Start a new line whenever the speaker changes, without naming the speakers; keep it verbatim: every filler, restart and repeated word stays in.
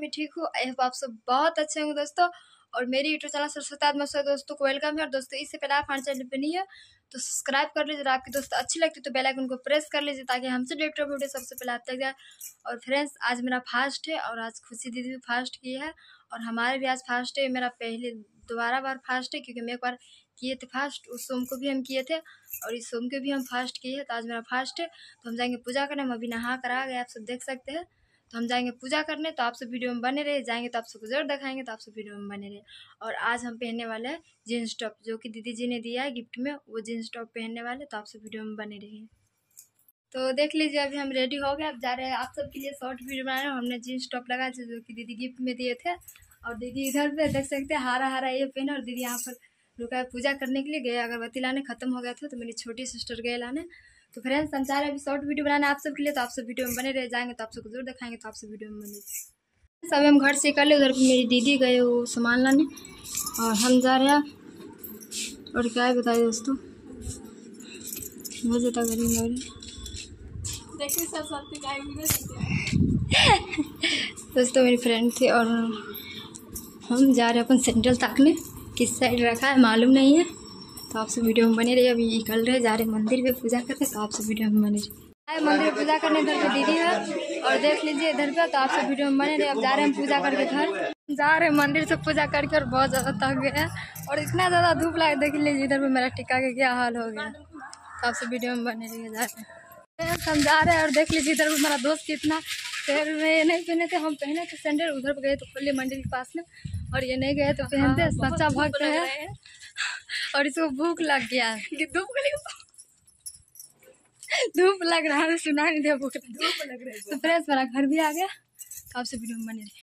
भी ठीक हूँ। आई होप आप सब बहुत अच्छे होंगे दोस्तों। और मेरी यूट्यूब चैनल सरस्वती आत्मा से दोस्तों को वेलकम है। और दोस्तों इससे पहले आप हमारे चैनल पर नहीं है तो सब्सक्राइब कर लीजिए। आपकी दोस्तों अच्छी लगती है तो बेल आइकन को प्रेस कर लीजिए ताकि हमसे रिलेटेड वीडियो सबसे पहले आप तक जाए। और फ्रेंड्स आज मेरा फास्ट है और आज खुशी दीदी भी फास्ट की है और हमारे भी आज फास्ट है। मेरा पहले दोबारा बार फास्ट है क्योंकि मैं एक बार किए थे फास्ट, उस सोम को भी हम किए थे और इस सोम के भी हम फास्ट किए हैं। तो आज मेरा फास्ट है तो हम जाएंगे पूजा करने। हम अभी नहा कर आ गए, आप सब देख सकते हैं। तो हम जाएंगे पूजा करने, तो आप सब वीडियो में बने रहे। जाएंगे तो आप सबको जरूर दिखाएंगे, तो आप सब वीडियो में बने रहे। और आज हम पहनने वाले हैं जीन्स टॉप जो कि दीदी जी ने दिया है गिफ्ट में, वो जीन्स टॉप पहनने वाले। तो आप सब वीडियो में बने रहिए। तो देख लीजिए अभी हम रेडी हो गए, अब जा रहे हैं आप सबके लिए शॉर्ट वीडियो बना रहे हैं। हमने जीन्स टॉप लगाया जो कि दीदी गिफ्ट में दिए थे। और दीदी इधर पे देख सकते हैं हारा हारा ये पहना। और दीदी यहाँ पर रुका है पूजा करने के लिए, गए अगरबत्ती लाने, खत्म हो गया था तो मेरी छोटी सिस्टर गए लाने। तो फ्रेंड्स हम चाह रहे हैं अभी शॉर्ट वीडियो बनाना आप सबके लिए, तो आप सब वीडियो में बने रह जाएंगे तो आप सबको जरूर दिखाएंगे। तो आप सब वीडियो में बने सब हम घर से कर ले, उधर पर मेरी दीदी गए वो सामान लाने और हम जा रहे हैं। और क्या है बताइए दोस्तों, बहुत ज़्यादा गर्मी हो रही है दोस्तों। मेरी फ्रेंड थी और हम जा रहे हैं अपन सैंडल ताकने, किस साइड रखा है मालूम नहीं है। तो आप सब वीडियो में बने रहिए। अभी निकल रहे जा रहे मंदिर पे पूजा करने, तो आप सब वीडियो में बने रहिए। मंदिर में पूजा करने इधर पे दीदी है और देख लीजिए इधर पे, तो आप सब वीडियो में बने रहिए। अब जा रहे हैं हम पूजा करके घर, जा रहे हैं मंदिर से पूजा करके और बहुत ज़्यादा थक गए हैं और इतना ज़्यादा धूप लगा। देख लीजिए इधर पे मेरा टिक्का के क्या हाल हो गया। तो आप सब वीडियो में बने रहिए। जा रहे हैं हम जा रहे हैं और देख लीजिए इधर पे मेरा दोस्त कितना पैर में नहीं पहने थे, हम पहने थे सैंडल। उधर पे गए तो खुले मंदिर के पास में और ये नहीं गए तो पहनते। सच्चा भक्त है और इसको भूख लग गया है। धूप लग रहा है, सुना नहीं दिया, भूख लग रहा है। तो फ्रेंड्स मेरा घर भी आ गया। तो आपसे वीडियो में बने रहिए।